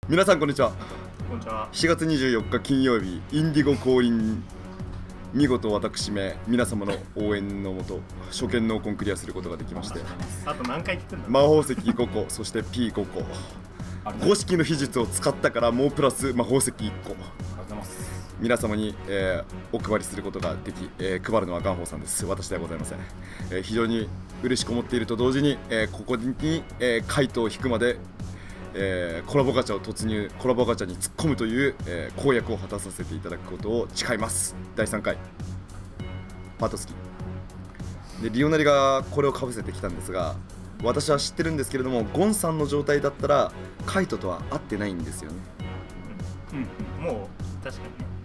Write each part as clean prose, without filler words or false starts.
皆さんこんにちは。 こんにちは。 4月24日金曜日、インディゴ降臨。見事私め皆様の応援のもと初見ノーコンクリアすることができまして、 あと何回聞くんだ。 魔法石5個、そして P5 個、公式の秘術を使ったからもうプラス魔法石1個、皆様に、お配りすることができ、配るのはガンホーさんです。私ではございません。非常に嬉しく思っていると同時に、ここに、カイトを引くまで、コラボガチャを突入、コラボガチャに突っ込むという、公約を果たさせていただくことを誓います。第3回パート好きで、リオナリがこれをかぶせてきたんですが、私は知ってるんですけれども、ゴンさんの状態だったらカイトとは合ってないんですよね。 もう確かにね、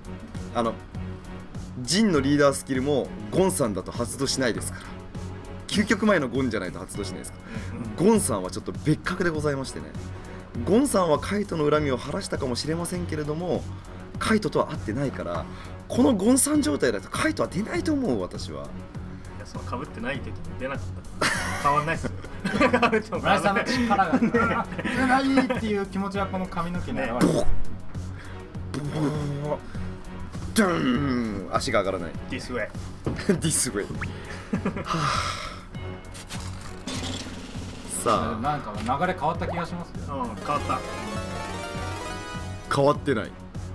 ジンのリーダースキルもゴンさんだと発動しないですから、究極前のゴンじゃないと発動しないですから、ゴンさんはちょっと別格でございましてね。ゴンさんはカイトの恨みを晴らしたかもしれませんけれども、カイトとは合ってないから、このゴンさん状態だとカイトは出ないと思う。私は。 いや、その被ってない時に出なかったら変わんないっすよ。 村井さんの力が出ないっていう気持ちはこの髪の毛に現れる。 ドゥーン、足が上がらない。 This way This way さあ、 なんか流れ変わった気がしますけど。 変わった。 変わってない。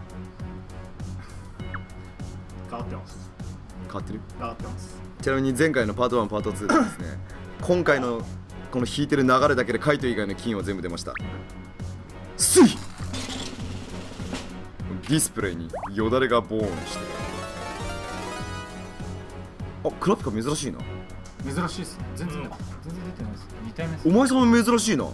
変わってます。 変わってる。 変わってます。 ちなみに前回のパート1パート2でですね、今回のこの引いてる流れだけでカイト以外の金は全部出ました。スイディスプレイによだれがボーンしてる。あ、クラピカ珍しいな。 珍しいっすね。全然出てないです。2体目です。 お前さんも珍しいな。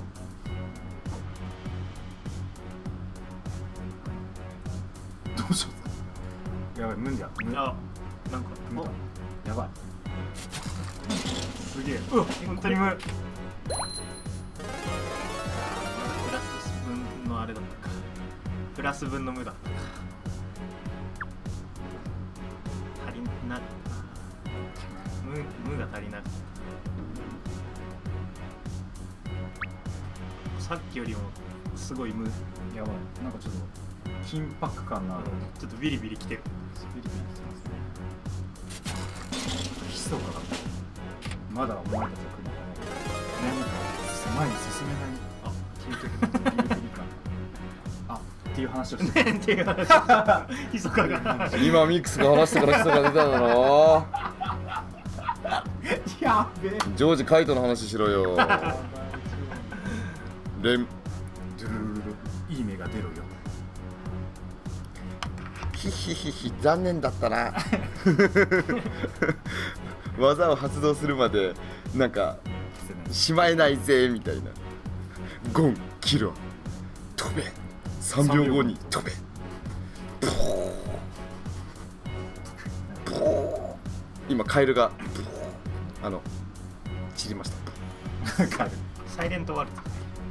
どうしよう。やばい、無理だ。 あ、なんか無理だ。やばい。 すげえ。本当に無。プラス分のあれだったか。プラス分の無だったか。足りな無が足りなかった。さっきよりもすごい無。 やばい。なんかちょっと緊迫感のある。 ちょっとビリビリきてる。 ビリビリしてますね。ひそかがまだお前たちは来るのかね。前に進めない。あ、聞いてる。ビリビリ感。あ、っていう話をしてる。 っていう話。ひそかが。 今ミックスが話したからヒソが出たんだろ。 やべえ。 ジョージカイトの話しろよ。レンドゥルルル、いい目が出るよ。 ヒヒヒヒ、残念だったな。技を発動するまでなんかしまえないぜみたいな。ゴンキロ飛べ、3秒後に飛べ、今カエルが散りました。 サイレントワルツ。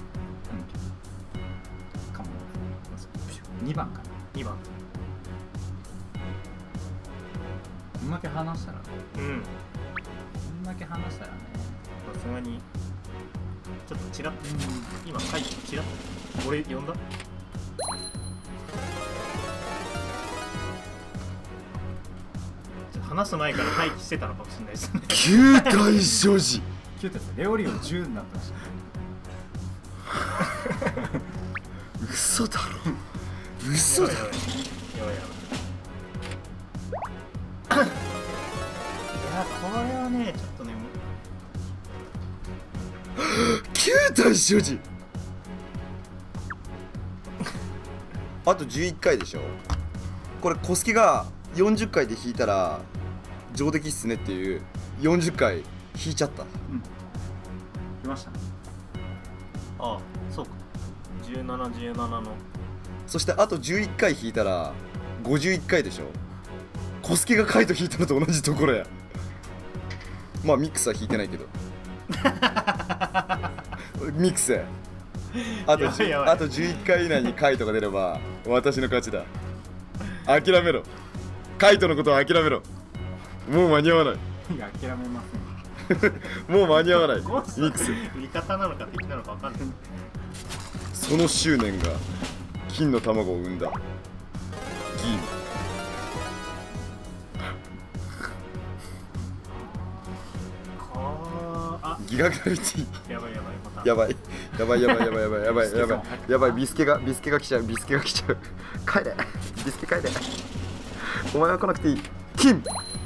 かも。2番かな。 2番。 こんだけ話したらね。 うん。 こんだけ話したらね。 さすがにちょっとチラッ、今書いてチラッ、俺呼んだ。話す前から廃棄してたのかもしれないですね。 9体所持。 9体レオリオ10になってましたね。 嘘だろ。嘘だろ。 やばいやばい。いや、これはね、ちょっとね、 9体所持。あと11回でしょ。これ小助が40回で引いたら上出来っすねっていう。40回引いちゃった。 来ましたね。 ああ、そうか。17、17の。 そしてあと11回引いたら51回でしょ。小助がカイト引いたのと同じところや。まあミックスは引いてないけど。ミックスあと11回以内にカイトが出れば私の勝ちだ。諦めろ。カイトのことは諦めろ。もう間に合わない。 いや、諦めません。 もう間に合わない。ミックス味方なのか敵なのか分かんない。 その執念が金の卵を産んだ銀。ギガグラビティ。 やばいやばいまた。 やばいやばいやばいやばいやばいやばいやばいやばい。ビスケが来ちゃう。ビスケが来ちゃう。帰れビスケ帰れ。お前は来なくていい。金。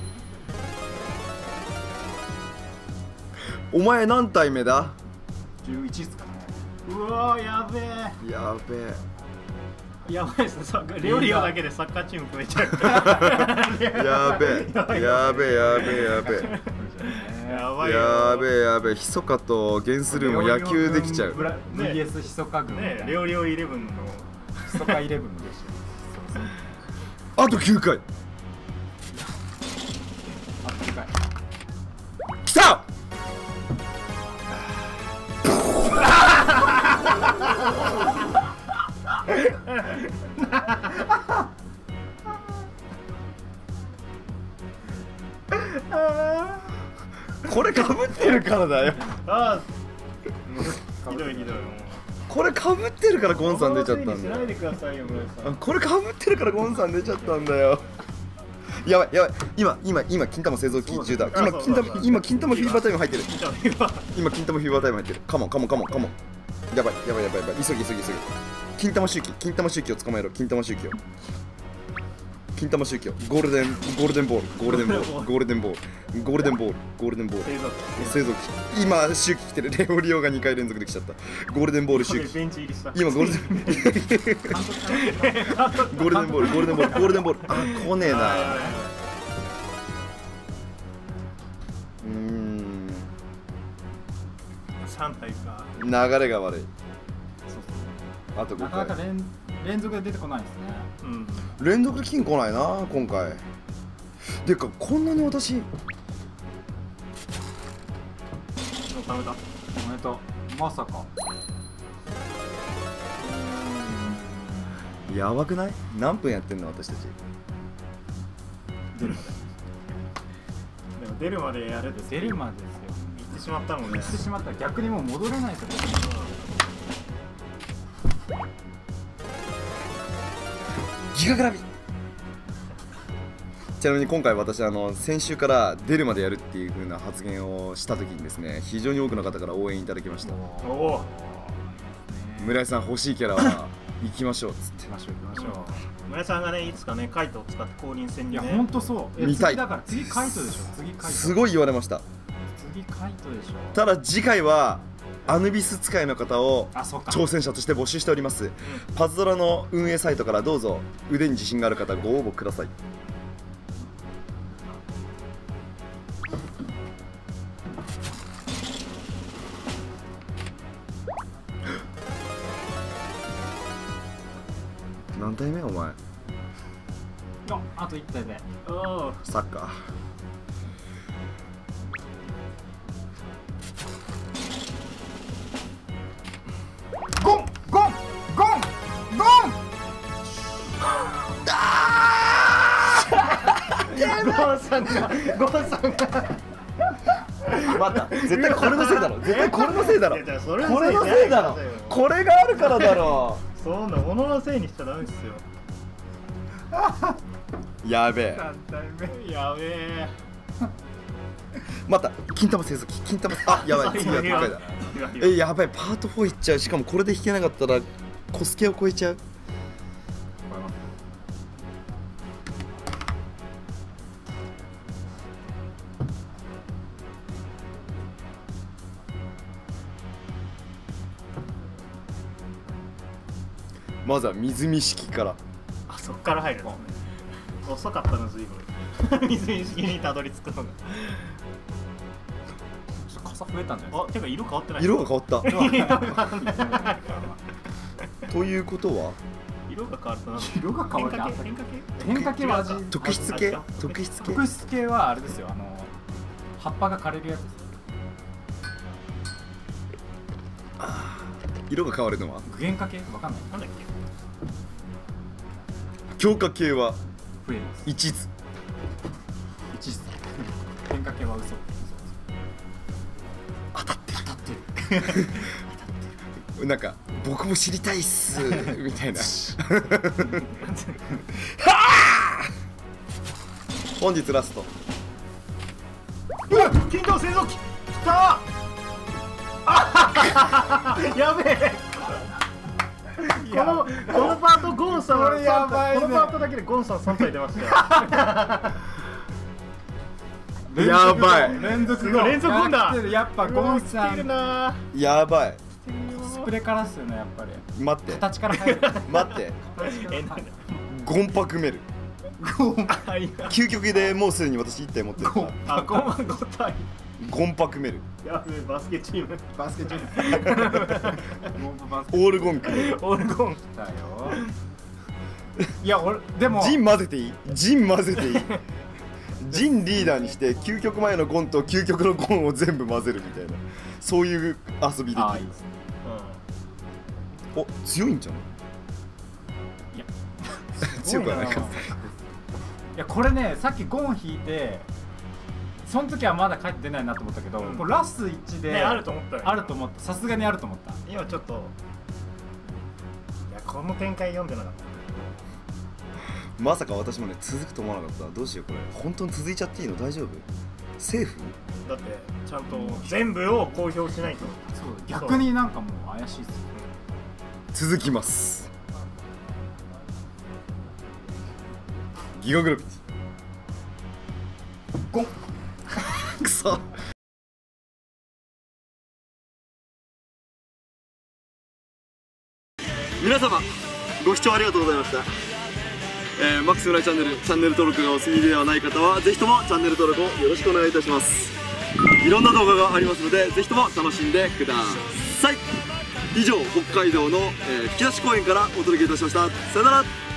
お前何体目だ。 11ですかね。 うわーやべえ。 やべえ。 やばいですね。レオリオだけでサッカーチーム増えちゃう。 やべえやべえやべえやべえ。 やばいよ。 やべえやべえ。ひそかとゲンスルーも野球できちゃう。 VS ひそか軍ね、レオリオ11のひそか11でした。 あと9回。 あと9回。 きた。これかぶってるからだよ。 ああ、ひどいひどい。 これかぶってるからゴンさん出ちゃったんだしないでくださいよ、村井さん。 これかぶってるからゴンさん出ちゃったんだよ。やばいやばい。今金玉製造機中だ。今金玉フィーバータイム入ってる。今金玉フィーバータイム入ってる。カモン。やばい。急ぎ。金玉周期を捕まえろ。金玉周期を。ゴールデンボール。製造機。今周期来てる。レオリオが2回連続で来ちゃった。ゴールデンボール周期。 ベンチ入りした。 今ゴールデンボール。あ、来ねえな。 3体か。 流れが悪い。あと5回。 なかなか連続で出てこないですね。 連続で金来ないな今回。でかこんなに私。 もうダメだ。 おめでとう。まさか。 やばくない？何分やってんの私たち。 出るまでやるです。 出るまでですよ。 行ってしまったもんね。 行ってしまったら逆にもう戻れないですよ。 ギガグラビ。ちなみに今回私先週から出るまでやるっていう風な発言をした時にですね、非常に多くの方から応援いただきました。 おお。 村井さん欲しいキャラは行きましょうっつって。 行きましょう。 村井さんがね、いつかねカイトを使って降臨戦にね。 いや本当そう。 見たい。 だから次カイトでしょ。 すごい言われました。 次カイトでしょ。 ただ次回はアヌビス使いの方を挑戦者として募集しております。パズドラの運営サイトからどうぞ腕に自信がある方ご応募ください。何体目お前。 あと1体目。 サッカー。 ゴンさんが待った、絶対これのせいだろ。これのせいだろ。これがあるからだろ。 そんなもののせいにしちゃダメですよ。 やべえ。 やべえ。 また金玉製造機。あ、やばい。次は高いだ。やばい。パート4いっちゃう。しかもこれで引けなかったらコスケを超えちゃう。まずは水見式から。 あ、そっから入るの。遅かったな、随分。水見式にたどり着くのが。 傘増えたんじゃないですか。 てか色変わってない。 色が変わった。ということは色が変わったな。 色が変わった。変化系は味。 特質系はあれですよ。葉っぱが枯れるやつです。 色が変わるのは具現化系わかんない。 なんだっけ。 強化系は増えます。 一途。 変化系は嘘。 当たってる。なんか僕も知りたいっすみたいな本日ラスト。 金動製造機きたーやべえこのパートゴンさんはやばいね。 このパートだけでゴンさん3体出ましたよやばい。 連続ゴンだ。 やっぱゴンさんやばい。 コスプレからっすよね、やっぱり。 待って形から入る。 待って。ゴンパクメル。究極でもうすでに私1体持ってるから。 ゴンは5体。 ゴンパクメル。 やべえ、バスケチーム。 バスケチーム。 オールゴンか。 オールゴンだよ。いや、俺でもジン混ぜていい？ジン混ぜていい？ジンリーダーにして究極前のゴンと究極のゴンを全部混ぜるみたいな、そういう遊びできる。 ああ、いいですね。 お、強いんじゃない？ いや強くはないか。 いや、これね、さっきゴン引いてその時はまだ帰って出ないなと思ったけど、これラス1で、 ね、あると思ったよ。 あると思った。さすがにあると思った。 今ちょっと、いや、この展開読んでなかった。 まさか私もね、続くと思わなかった。どうしようこれ。本当に続いちゃっていいの？大丈夫？セーフ？ だってちゃんと全部を公表しないと。 そう、逆になんかもう怪しいっすよ。 続きます。ギガグラビティ。ゴン。くそ。皆様ご視聴ありがとうございました。マックス村井チャンネル登録がお済みではない方はぜひともチャンネル登録をよろしくお願いいたします。いろんな動画がありますのでぜひとも楽しんでください。以上北海道の吹き出し公園からお届けいたしました。さよなら。